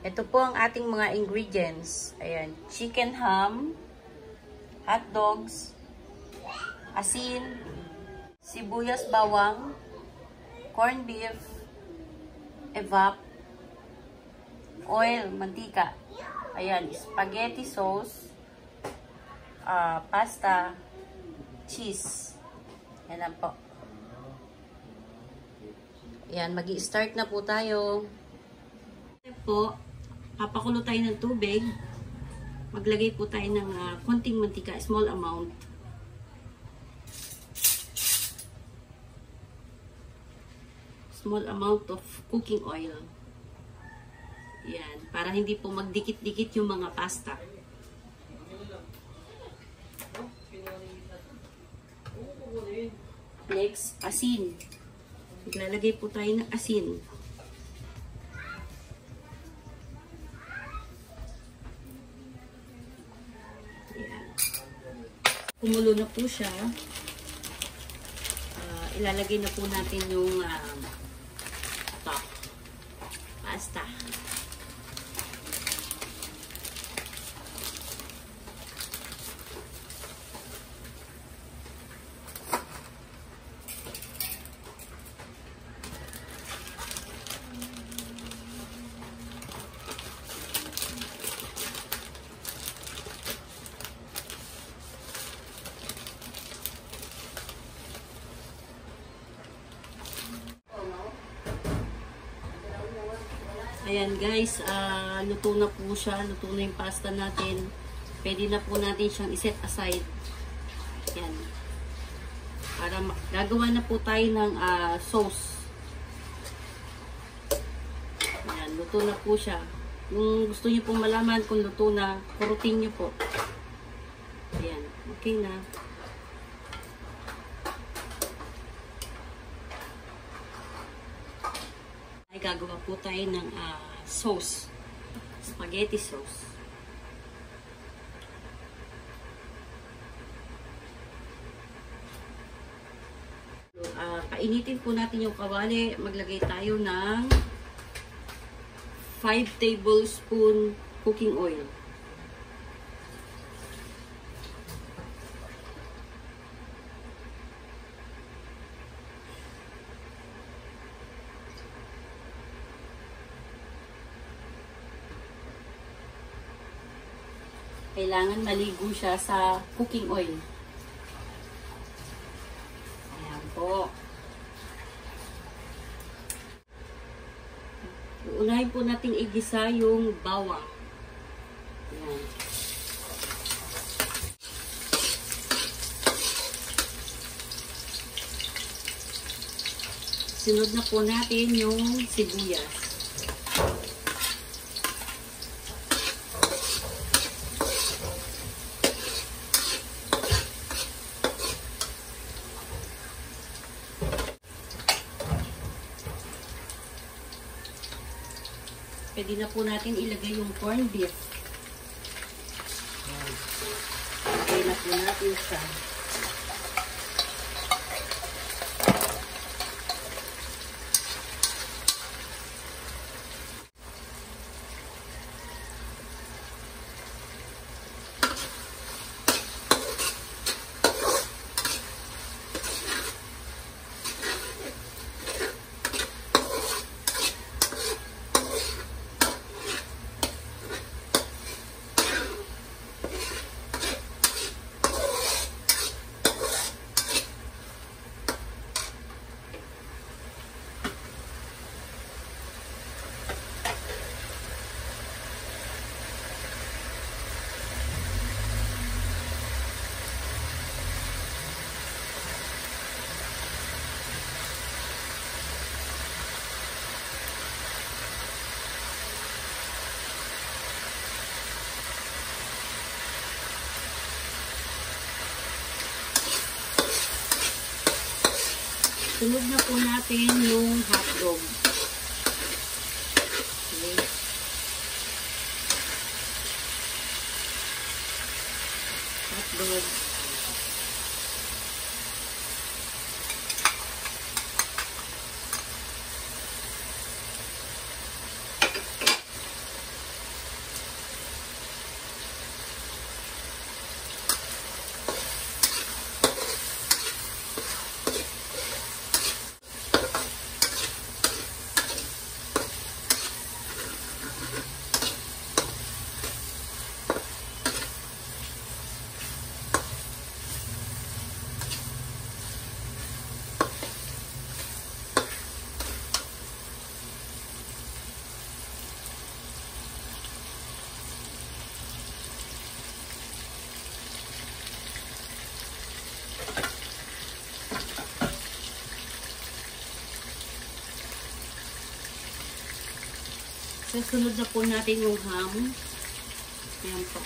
Ito po ang ating mga ingredients. Ayan, chicken ham, hot dogs, asin, sibuyas bawang, corned beef, evap, oil, mantika. Ayan, spaghetti sauce, pasta, cheese. Yan lang po. Ayan, mag-i-start na po tayo. Po, papakulo tayo ng tubig. Maglagay po tayo ng konting mantika, small amount. Small amount of cooking oil. Yan, para hindi po magdikit-dikit yung mga pasta. Next, asin. Maglalagay po tayo ng asin. Yan. Kumulo na po siya. Ilalagay na po natin yung pasta. Ayan guys, luto na po siya. Luto na yung pasta natin. Pwede na po natin siyang iset aside. Ayan. Para gagawa na po tayo ng sauce. Ayan, luto na po siya. Kung gusto niyo pong malaman kung luto na, kurutin niyo po. Ayan, okay na. Ay, gagawa po tayo ng sauce. Spaghetti sauce. Painitin po natin yung kawali. Maglagay tayo ng 5 tablespoon cooking oil. Kailangan maligo siya sa cooking oil. Ayan po. Unahin po natin igisa yung bawang. Ayan. Sunod na po natin yung sibuyas. Pwede na po natin ilagay yung corned beef. Ilagay na po natin siya. Sunod na po natin yung hotdog. Okay. Hotdog. Susunod na po natin yung ham. Ayan po.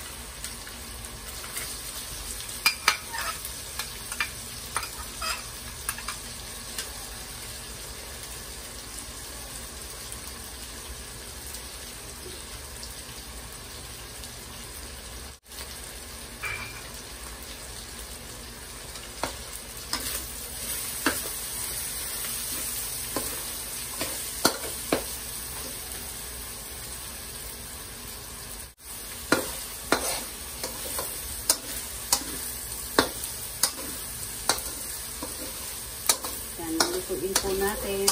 Lutuin po natin.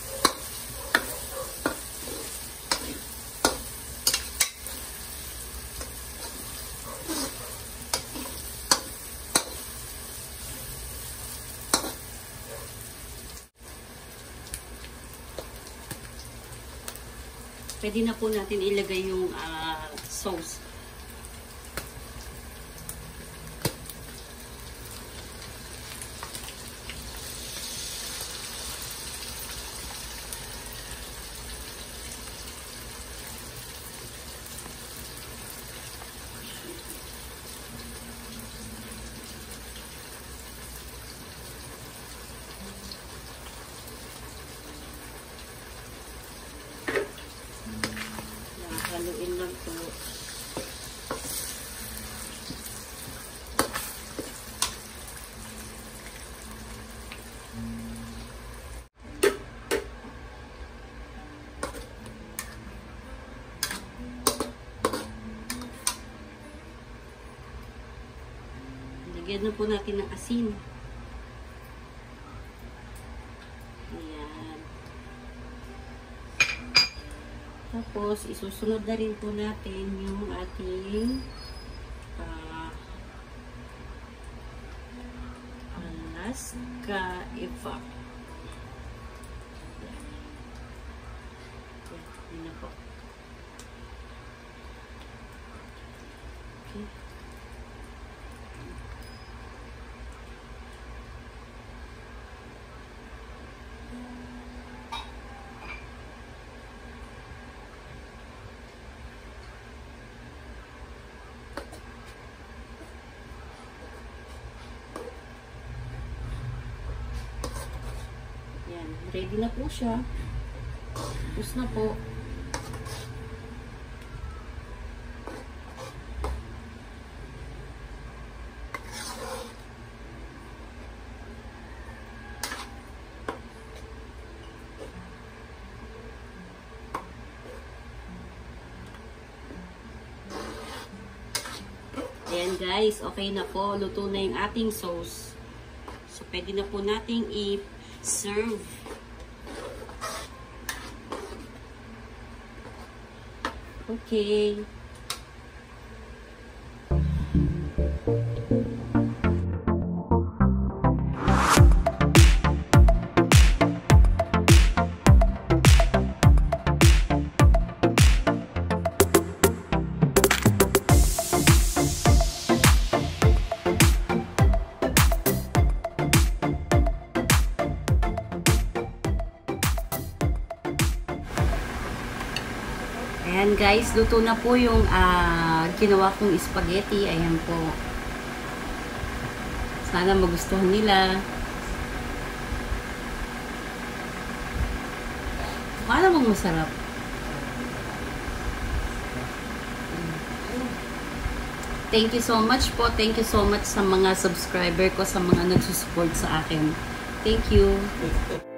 Pwede na po natin ilagay yung sauce. Haluin lang po. Lagyan na po natin ng asin. Ayan. Tapos, isusunod na rin po natin yung ating Alaska Evap. Yan na po. Okay. Ready na po siya. Tapos na po. Ayan guys, okay na po. Luto na yung ating sauce. So, pwede na po nating i-serve. Okay. Ayan guys, luto na po yung ginawa kong spaghetti. Ayan po. Sana magustuhan nila. Paano mong masarap? Thank you so much po. Thank you so much sa mga subscriber ko, sa mga nagsusupport sa akin. Thank you.